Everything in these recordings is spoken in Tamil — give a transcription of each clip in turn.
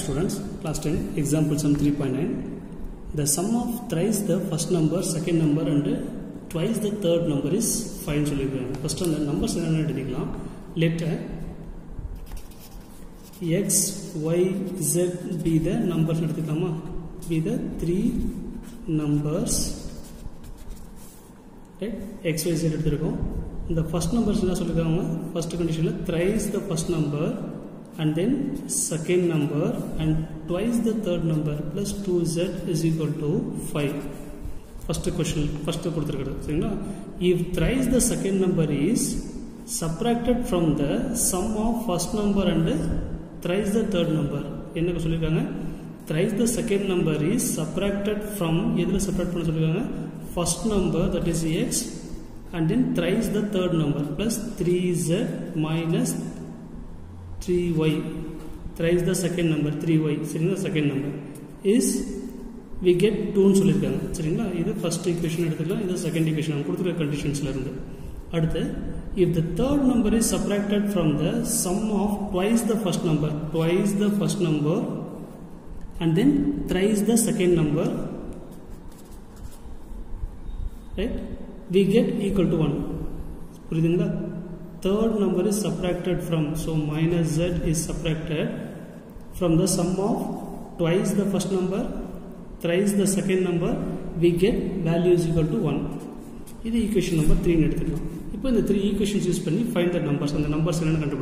students, class 10, example sum 3.9. The sum of thrice the first number, second number and twice the third number is 5. First on the numbers let x, y, z be the numbers, be the three numbers, right? X, y, z. The first number is first condition thrice the first number and then second number and twice the third number plus 2z is equal to 5. First question, if thrice the second number is subtracted from the sum of first number and thrice the third number, thrice the second number is subtracted from first number, that is x, and then thrice the third number plus 3z minus 3y, thrice the second number 3y, the second number is we get 2 this is the first equation, this is the second equation, conditions. If the third number is subtracted from the sum of twice the first number and then thrice the second number, right, we get equal to 1. Third number is subtracted from, so minus z is subtracted from the sum of twice the first number, thrice the second number, we get value is equal to 1. This is equation number 3. Now in the 3 equations use find the numbers and the numbers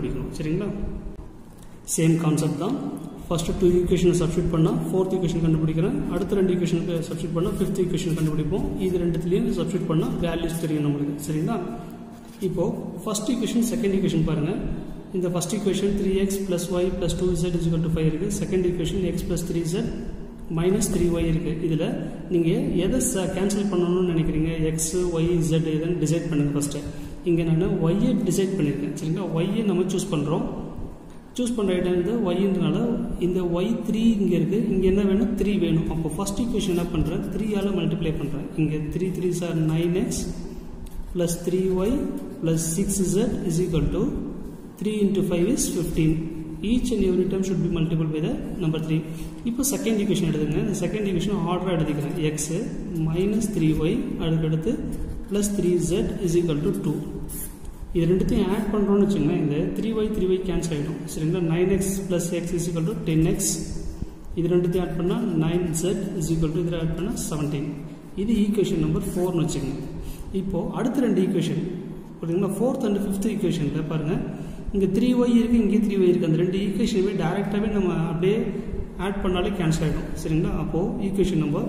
same concept down. First 2 equations substitute panna, fourth equation kandupidikiren, adutha rendu equation substitute panna, fifth equation kandupidipom, idu renduthiliyum substitute panna values theriyum namakku seriyna. Ipo first equation second equation parunga, in the first equation 3x plus y plus 2z is equal to 5 irukku, second equation x plus 3z minus 3y irukku. idhula neenga edha cancel pannanum nenikringa, x y z edha decide pannunga. first inga nanu y decide பண்ணிருக்கேன் சரிங்களா, y நம்ம choose பண்றோம். choose பண்ற இடம் இந்த y ன்றனால இந்த y3 இங்க இருக்கு, இங்க என்ன வேணும் 3 வேணும். அப்போ first equation என்ன பண்றேன் 3 ஆல மல்டிப்ளை பண்றேன். இங்க 3 3s are 9x plus 3y plus 6z is equal to 3 into 5 is 15. Each and every term should be multiplied by the number 3. இப்போ second equation எடுத்துங்க. இந்த second equation ஆர்டரா எடுத்துக்கிறேன். x minus 3y அதுக்கு அடுத்து plus 3z is equal to 2. இது ரெண்டுத்தையும் ஆட் பண்றோம்னு வெச்சுங்க, இந்த 3y கேன்சல் ஆயிடும் சரிங்களா. 9x plus x is equal to 10x. இது ரெண்டுத்தையும் ஆட் பண்ணா 9z is equal to, இத ஆட் பண்ணா 17. இது ஈக்குவேஷன் நம்பர் 4 னு வெச்சுங்க. இப்போ அடுத்த ரெண்டு ஈக்குவேஷன் புரியுதுங்களா, 4th and 5th ஈக்குவேஷன்ல பாருங்க, இங்க 3y இருக்கு, இங்க 3y இருக்கு. அந்த ரெண்டு ஈக்குவேஷனையே டைரக்டாவே நம்ம அப்படியே ஆட் பண்ணாலே கேன்சல் ஆயிடும் சரிங்களா. அப்போ ஈக்குவேஷன் நம்பர்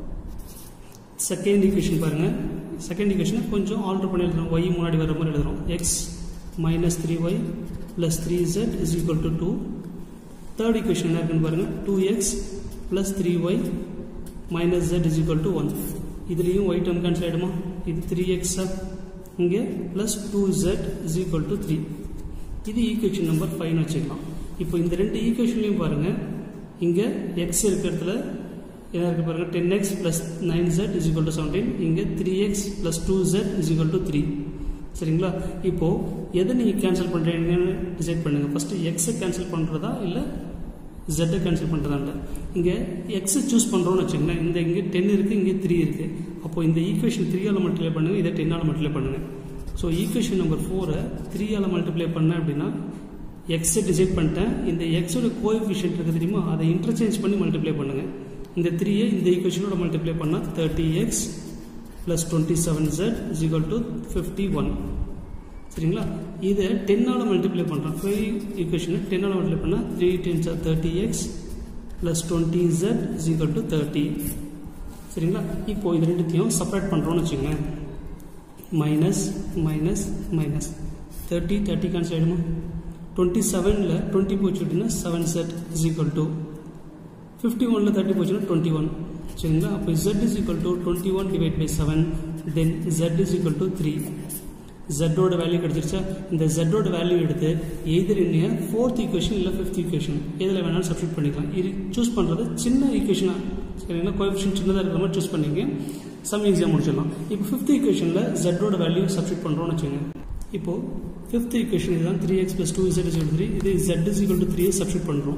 செகண்ட் ஈக்குவேஷன் பாருங்க, செகண்ட் ஈக்குவேஷனை கொஞ்சம் ஆல்டர் பண்ணி எழுதுறோம், y முன்னாடி வர மாதிரி எழுதுறோம். x minus 3y plus 3z is equal to 2. Third equation என்ன இருக்குன்னு பாருங்க, 2x plus 3y minus z is equal to 1. இதுலயும் y term cancel ஆயிடுமா, இது 3x இங்க plus 2z is equal to 3. இது ஈக்குவேஷன் நம்பர் 5 னு வெச்சுக்கலாம். இப்போ இந்த ரெண்டு ஈக்குவேஷன்லயும் பாருங்க, இங்க x இருக்கிறதுல என்ன இருக்கு பாருங்க, 10x plus 9z is equal to 17. இங்க 3x plus 2z is equal to 3 சரிங்களா. இப்போ எதை நீங்க கேன்சல் பண்றீங்கன்னு டிசைட் பண்ணுங்க. ஃபர்ஸ்ட் x கேன்சல் பண்றதா இல்ல z கேன்சல் பண்றதா இல்ல. இங்க x சூஸ் பண்றோம்னு வெச்சீங்கன்னா, இந்த இங்க 10 இருக்கு, இங்க 3 இருக்கு. அப்போ இந்த ஈக்குவேஷன் 3 ஆல மல்டிப்ளை பண்ணுங்க, இத 10 ஆல மல்டிப்ளை பண்ணுங்க. சோ ஈக்குவேஷன் நம்பர் 4 3 ஆல மல்டிப்ளை பண்ண அப்படினா x டிசைட் பண்ணிட்டேன். இந்த x ஓட கோஎஃபிஷியன்ட் இருக்கு தெரியுமா, அதை இன்டர்சேஞ்ச் பண்ணி மல்டிப்ளை பண்ணுங்க. இந்த 3 இந்த ஈக்குவேஷனோட மல்டிப்ளை பண்ணா 30x plus 27z is equal to 51 சரிங்களா. இதை 10 ஆல மல்டிப்ளை பண்றோம். 5 ஈக்குவேஷனை 10 ஆல மல்டிப்ளை பண்ணா 3 10s are 30x plus 20z is equal to 30 சரிங்களா. இப்போ இது ரெண்டுத்தையும் செப்பரேட் பண்றோம்னு வெச்சுங்க, மைனஸ் மைனஸ் மைனஸ் 30 கேன்சல் ஆயிடுமா. 27 ல 20 போச்சுன்னா 7z is equal to 51 ல 30 போச்சுன்னா 21 சரிங்களா. அப்போ z is equal to 21 divided by 7, then z is equal to 3. z ஓட வேல்யூ கிடைச்சிருச்சா. இந்த z ஓட வேல்யூ எடுத்து either in a 4th equation இல்ல 5th equation எதுல வேணாலும் சப்ஸ்டிட்யூட் பண்ணிக்கலாம். இது சூஸ் பண்றது சின்ன ஈக்குவேஷனா சரிங்களா, கோஎஃபிஷியன்ட் சின்னதா இருக்கிற மாதிரி சூஸ் பண்ணீங்க, சம் ஈஸியா முடிச்சிடலாம். இப்போ 5th equationல z ஓட வேல்யூ சப்ஸ்டிட்யூட் பண்றோம்னு வெச்சுங்க. இப்போ 5th equation இதுதான் 3x plus 2z is equal to 3. இது z is equal to 3 substitute பண்றோம்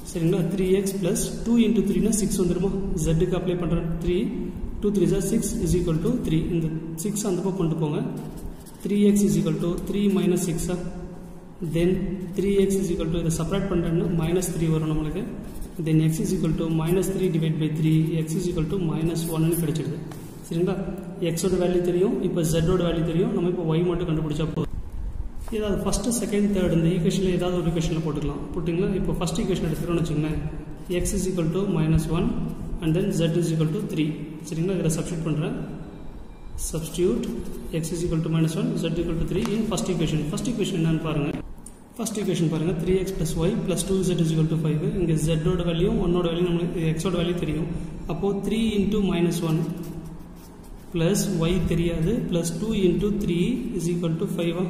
சரிங்களா 3x plus 2 into 3 னா 6 வந்துருமா z-க்கு அப்ளை பண்ணுறேன் 3 2 3 is 6 is equal to 3 இந்த 6 அந்த பக்கம் கொண்டு போங்க 3x is equal to 3 minus 6 then 3x is equal to இதை சப்ராக்ட் பண்ணுறேன்னா minus 3 வரும் நம்மளுக்கு then x is equal to minus 3 divided by 3 x is equal to minus 1 கிடைச்சிடுது சரிங்களா x ஓட வேல்யூ தெரியும் இப்போ z ஓட வேல்யூ தெரியும் நம்ம இப்போ y மட்டும் கண்டுபிடிச்சா போதும் ஏதாவது ஃபர்ஸ்ட் செகண்ட் தேர்ட் இந்த ஈக்குவேஷனில் ஏதாவது ஒரு ஈக்குவேஷனில் போட்டுக்கலாம் போட்டிங்களா இப்போ ஃபர்ஸ்ட் ஈக்குவேஷன் எடுத்துக்கிறோம்னு வச்சுக்கோங்களேன் x is equal to minus 1 and then z is equal to 3 சரிங்களா இதில் சப்ஸ்டியூட் பண்ணுறேன் substitute x is equal to minus 1 z equal to 3 in first equation என்னன்னு பாருங்க first equation பாருங்க 3x plus y plus 2z is equal to 5 இங்க z ஓட வேல்யூ 1 ஓட வேல்யூ நமக்கு x ஓட வேல்யூ தெரியும் அப்போ 3 into minus 1 plus y தெரியாது plus 2 into 3 is equal to 5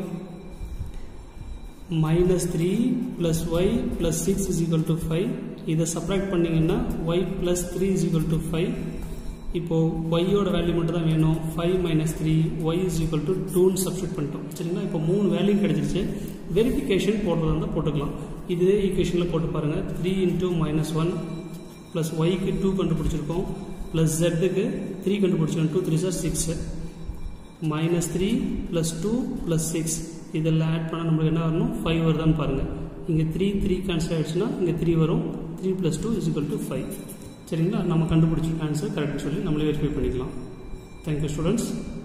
minus 3 plus y plus 6 is equal to 5 இதை சப்ராக்ட் பண்ணிங்கன்னா y plus 3 is equal to 5 இப்போ y ஓட வேல்யூ மட்டும் தான் வேணும் 5 minus 3 y is equal to 2 substitute பண்ணிட்டோம் சரிங்களா இப்போ 3 வேல்யூ கிடைச்சிருச்சு வெரிஃபிகேஷன் போடுறதா இருந்தால் போட்டுக்கலாம் இதே ஈக்குவேஷனில் போட்டு பாருங்கள் 3 into minus 1 plus yக்கு 2 கண்டுபிடிச்சிருக்கோம் plus zக்கு 3 கண்டுபிடிச்சிருக்கோம் 2 3 6 minus 3 plus 2 plus 6 இதெல்லாம் ஆட் பண்ணால் நம்மளுக்கு என்ன வரணும் 5 வருதான்னு பாருங்கள் இங்கே 3 கேன்சல் ஆகிடுச்சுன்னா இங்கே 3 வரும் 3 plus 2 is equal to 5 சரிங்களா நம்ம கண்டுபிடிச்ச ஆன்சர் கரெக்ட்னு சொல்லி நம்மளே வெரிஃபை பண்ணிக்கலாம் தேங்க்யூ ஸ்டூடெண்ட்ஸ்